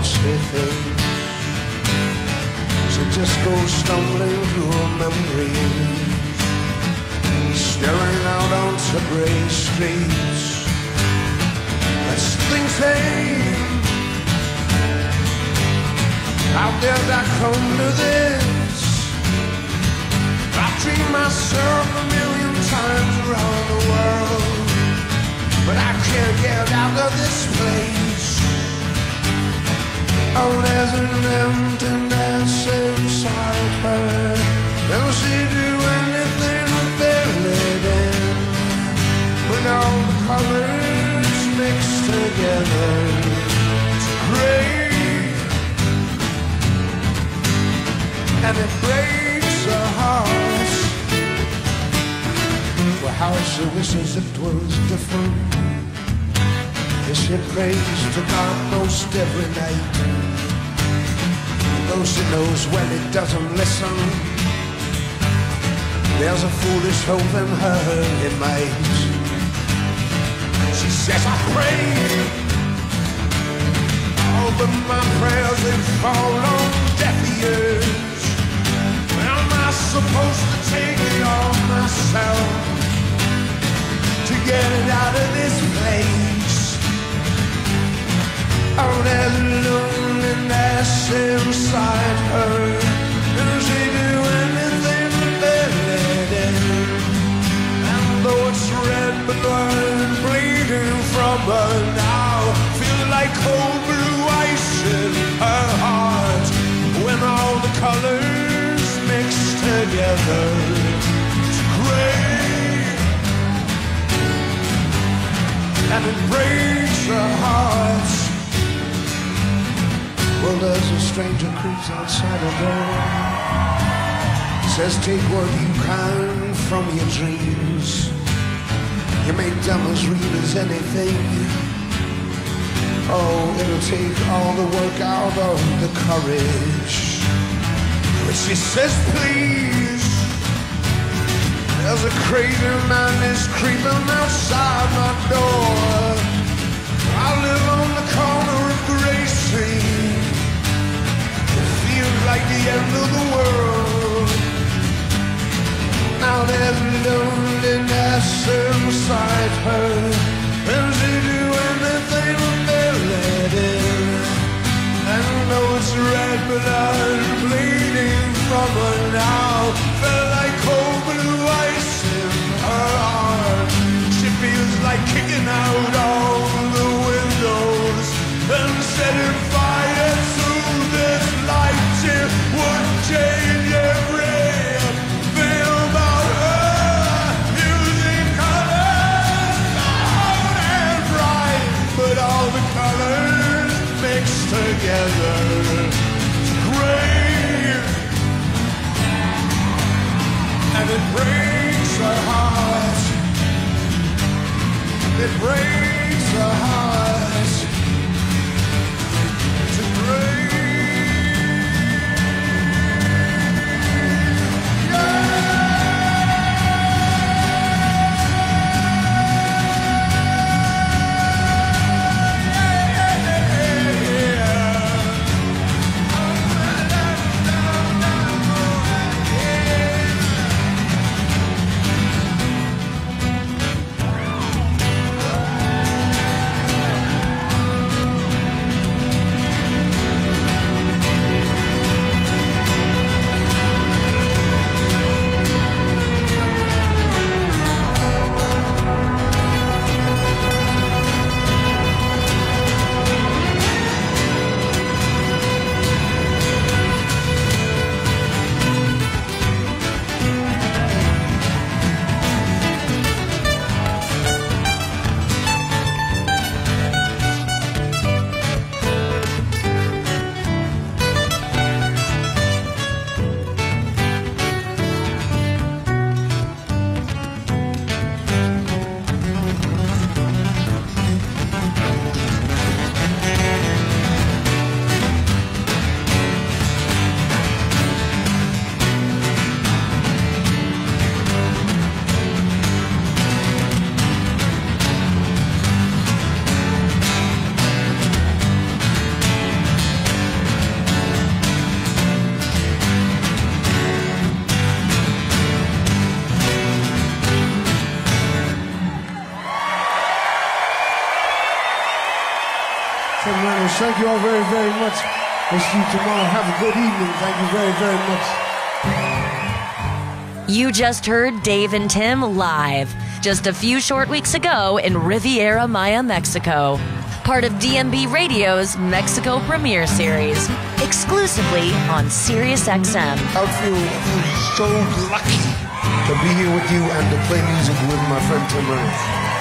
ghostly thing. She just goes stumbling through her memories, staring out onto grey streets. As things say, how did I come to this? I dream myself a million times around the world, but I can't get out of this place. Oh, there's an emptiness inside her. Will she do anything to fill it in? When all the colors mixed together, it's great, and it breaks her heart. Well, how she wishes it was different. She prays to God most every night, though she knows when He doesn't listen, there's a foolish hope in her He might. She says, I pray, oh, but my prayers, they fall on deaf ears. Am I supposed to take it on myself to get it out of this place? Oh, there's loneliness inside her. Will she do anything to fill it in? And though it's red blood bleeding from her now, feel like cold blue ice in her heart. When all the colors mix together, it's gray, and it breaks her heart. Well, there's a stranger creeps outside her door, says take what you can from your dreams. You make them as real as anything. Oh, it'll take all the work out of the courage. But she says please, there's a crazy man is creeping outside my door. I live on the corner of Grey Street. Like the end of the world. Now there's loneliness inside her. Will she do anything to fill it in? And though it's red blood bleeding from her now, felt like cold blue ice in her heart. She feels like kicking out all the windows and setting fire to this life. It would change everything about her. Using colors loud and bright, but all the colors mixed together, it's gray, and it breaks her heart. It breaks her heart to gray. Reynolds. Thank you all very, very much. We'll see you tomorrow. Have a good evening. Thank you very, very much. You just heard Dave and Tim live just a few short weeks ago in Riviera Maya, Mexico. Part of DMB Radio's Mexico Premiere Series, exclusively on SiriusXM. I feel so lucky to be here with you and to play music with my friend Tim Reynolds.